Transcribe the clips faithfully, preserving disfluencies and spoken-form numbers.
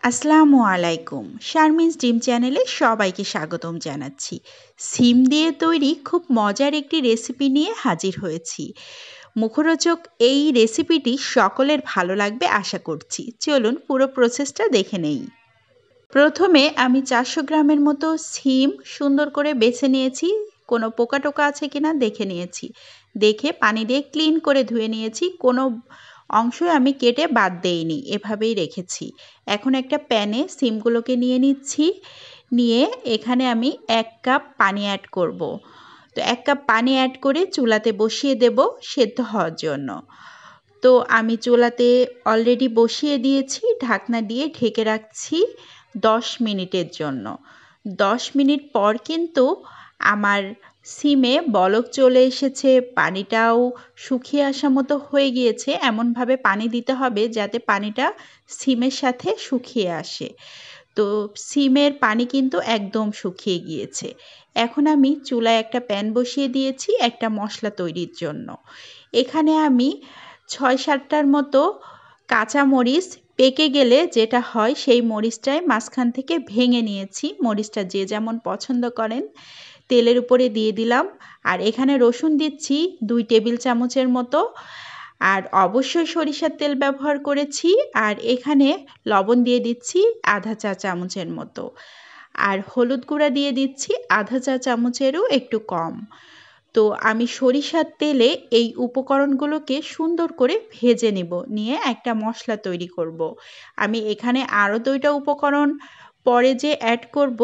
আসসালামু আলাইকুম। শারমিনস ডিম চ্যানেলে সবাইকে স্বাগতম জানাচ্ছি। সিম দিয়ে তৈরি খুব মজার একটি রেসিপি নিয়ে হাজির হয়েছি। মুখরোচক এই রেসিপিটি সকলের ভালো লাগবে আশা করছি। চলুন পুরো প্রসেসটা দেখে নেই। প্রথমে আমি চারশো গ্রামের মতো সিম সুন্দর করে বেছে নিয়েছি। কোনো পোকা টোকা আছে কিনা দেখে নিয়েছি। দেখে পানি দিয়ে ক্লিন করে ধুয়ে নিয়েছি। কোনো অংশ আমি কেটে বাদ দেইনি, এভাবেই রেখেছি। এখন একটা প্যানে সিমগুলোকে নিয়ে নিচ্ছি। নিয়ে এখানে আমি এক কাপ পানি অ্যাড করব। তো এক কাপ পানি অ্যাড করে চুলাতে বসিয়ে দেব সেদ্ধ হওয়ার জন্য। তো আমি চুলাতে অলরেডি বসিয়ে দিয়েছি, ঢাকনা দিয়ে ঢেকে রাখছি দশ মিনিটের জন্য। দশ মিনিট পর কিন্তু আমার সিমে বলক চলে এসেছে, পানিটাও শুকিয়ে আসা মতো হয়ে গিয়েছে। এমনভাবে পানি দিতে হবে যাতে পানিটা সিমের সাথে শুকিয়ে আসে। তো সিমের পানি কিন্তু একদম শুকিয়ে গিয়েছে। এখন আমি চুলায় একটা প্যান বসিয়ে দিয়েছি একটা মশলা তৈরির জন্য। এখানে আমি ছয় সাতটার মতো কাঁচা মরিচ পেকে গেলে যেটা হয় সেই মরিচটাই মাঝখান থেকে ভেঙে নিয়েছি। মরিচটা যে যেমন পছন্দ করেন তেলের উপরে দিয়ে দিলাম। আর এখানে রসুন দিচ্ছি দুই টেবিল চামচের মতো, আর অবশ্যই সরিষার তেল ব্যবহার করেছি। আর এখানে লবণ দিয়ে দিচ্ছি আধা চা চামচের মতো, আর হলুদ গুঁড়া দিয়ে দিচ্ছি আধা চা চামচেরও একটু কম। তো আমি সরিষার তেলে এই উপকরণগুলোকে সুন্দর করে ভেজে নেব, নিয়ে একটা মশলা তৈরি করব। আমি এখানে আরও দুইটা উপকরণ পরে যে অ্যাড করব।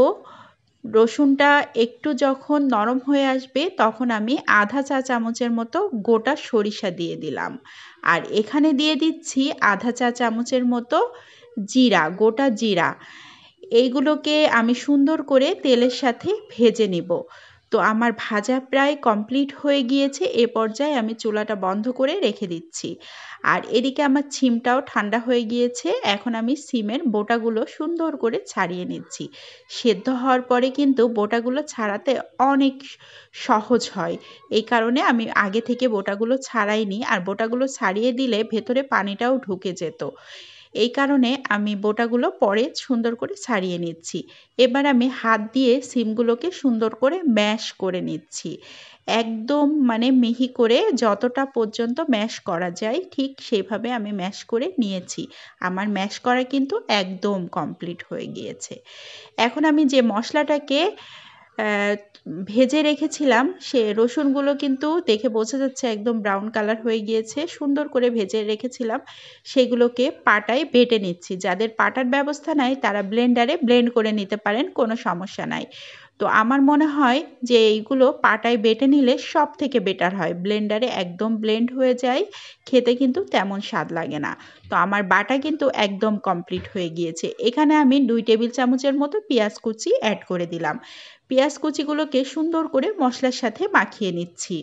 রসুনটা একটু যখন নরম হয়ে আসবে তখন আমি আধা চা চামচের মতো গোটা সরিষা দিয়ে দিলাম। আর এখানে দিয়ে দিচ্ছি আধা চা চামচের মতো জিরা, গোটা জিরা। এইগুলোকে আমি সুন্দর করে তেলের সাথে ভেজে নিব। তো আমার ভাজা প্রায় কমপ্লিট হয়ে গিয়েছে। এ পর্যায়ে আমি চুলাটা বন্ধ করে রেখে দিচ্ছি। আর এদিকে আমার সিমটাও ঠান্ডা হয়ে গিয়েছে। এখন আমি সিমের বোটাগুলো সুন্দর করে ছাড়িয়ে নিচ্ছি। সেদ্ধ হওয়ার পরে কিন্তু বোটাগুলো ছাড়াতে অনেক সহজ হয়, এই কারণে আমি আগে থেকে বোটাগুলো ছাড়াইনি। আর বোটাগুলো ছাড়িয়ে দিলে ভেতরে পানিটাও ঢুকে যেত, এই কারণে আমি বোটাগুলো পরে সুন্দর করে ছাড়িয়ে নিচ্ছি। এবার আমি হাত দিয়ে সিমগুলোকে সুন্দর করে ম্যাশ করে নিচ্ছি। একদম মানে মিহি করে যতটা পর্যন্ত ম্যাশ করা যায় ঠিক সেইভাবে আমি ম্যাশ করে নিয়েছি। আমার ম্যাশ করা কিন্তু একদম কমপ্লিট হয়ে গিয়েছে। এখন আমি যে মশলাটাকে ভেজে রেখেছিলাম সে রসুনগুলো কিন্তু দেখে বোঝা যাচ্ছে একদম ব্রাউন কালার হয়ে গিয়েছে। সুন্দর করে ভেজে রেখেছিলাম সেগুলোকে পাটায় বেটে নিচ্ছি। যাদের পাটার ব্যবস্থা নাই তারা ব্লেন্ডারে ব্লেন্ড করে নিতে পারেন, কোনো সমস্যা নাই। তো আমার মনে হয় যে এইগুলো পাটায় বেটে নিলে সব থেকে বেটার হয়। ব্লেন্ডারে একদম ব্লেন্ড হয়ে যায়, খেতে কিন্তু তেমন স্বাদ লাগে না। তো আমার বাটা কিন্তু একদম কমপ্লিট হয়ে গিয়েছে। এখানে আমি দুই টেবিল চামচের মতো পেঁয়াজ কুচি অ্যাড করে দিলাম। পেঁয়াজ কুচিগুলোকে সুন্দর করে মশলার সাথে মাখিয়ে নিচ্ছি।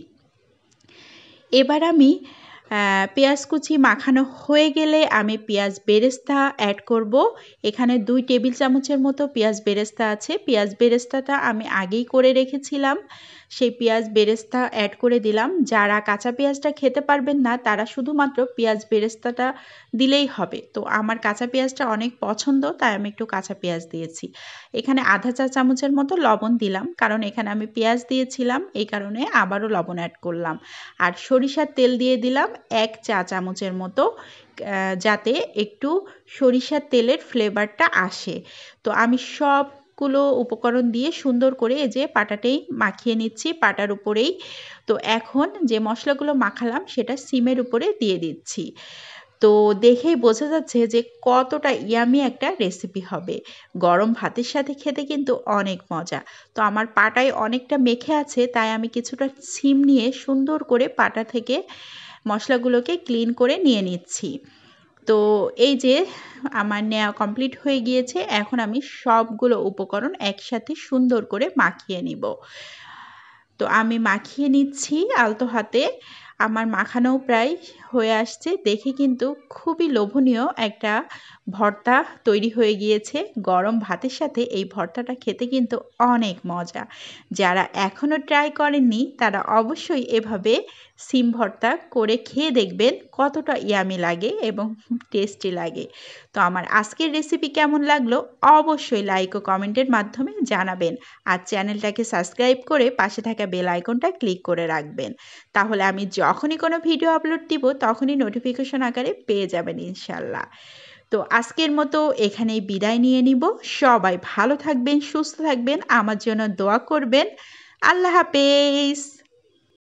এবার আমি পেঁয়াজ কুচি মাখানো হয়ে গেলে আমি পেঁয়াজ বেরেস্তা অ্যাড করব। এখানে দুই টেবিল চামচের মতো পেঁয়াজ বেরেস্তা আছে। পেঁয়াজ বেরেস্তাটা আমি আগেই করে রেখেছিলাম, সেই পেঁয়াজ বেরেস্তা অ্যাড করে দিলাম। যারা কাঁচা পেঁয়াজটা খেতে পারবেন না তারা শুধুমাত্র পেঁয়াজ বেরেস্তাটা দিলেই হবে। তো আমার কাঁচা পেঁয়াজটা অনেক পছন্দ, তাই আমি একটু কাঁচা পেঁয়াজ দিয়েছি। এখানে আধা চা চামচের মতো লবণ দিলাম, কারণ এখানে আমি পেঁয়াজ দিয়েছিলাম, এই কারণে আবারও লবণ অ্যাড করলাম। আর সরিষার তেল দিয়ে দিলাম এক চা চামচের মতো, যাতে একটু সরিষার তেলের ফ্লেভারটা আসে। তো আমি সবগুলো উপকরণ দিয়ে সুন্দর করে এই যে পাটাতেই মাখিয়ে নিচ্ছি, পাটার উপরেই। তো এখন যে মশলাগুলো মাখালাম সেটা সিমের উপরে দিয়ে দিচ্ছি। তো দেখেই বোঝা যাচ্ছে যে কতটা ইয়ামি একটা রেসিপি হবে। গরম ভাতের সাথে খেতে কিন্তু অনেক মজা। তো আমার পাটায় অনেকটা মেখে আছে, তাই আমি কিছুটা সিম নিয়ে সুন্দর করে পাটা থেকে মশলাগুলোকে ক্লিন করে নিয়ে নিচ্ছি। তো এই যে আমার নেওয়া কমপ্লিট হয়ে গিয়েছে। এখন আমি সবগুলো উপকরণ একসাথে সুন্দর করে মাখিয়ে নিব। তো আমি মাখিয়ে নিচ্ছি আলতো হাতে। আমার মাখানোও প্রায় হয়ে আসছে। দেখে কিন্তু খুবই লোভনীয় একটা ভর্তা তৈরি হয়ে গিয়েছে। গরম ভাতের সাথে এই ভর্তাটা খেতে কিন্তু অনেক মজা। যারা এখনও ট্রাই করেননি তারা অবশ্যই এভাবে সিম ভর্তা করে খেয়ে দেখবেন কতটা ইয়ামি লাগে এবং টেস্টি লাগে। তো আমার আজকের রেসিপি কেমন লাগলো অবশ্যই লাইক ও কমেন্টের মাধ্যমে জানাবেন। আর চ্যানেলটাকে সাবস্ক্রাইব করে পাশে থাকা বেল আইকনটা ক্লিক করে রাখবেন। তাহলে আমি যখনই কোনো ভিডিও আপলোড দিব তখনই নোটিফিকেশন আকারে পেয়ে যাবেন ইনশাল্লাহ। তো আজকের মতো এখানেই বিদায় নিয়ে নিব। সবাই ভালো থাকবেন, সুস্থ থাকবেন, আমার জন্য দোয়া করবেন। আল্লাহ হাফেজ।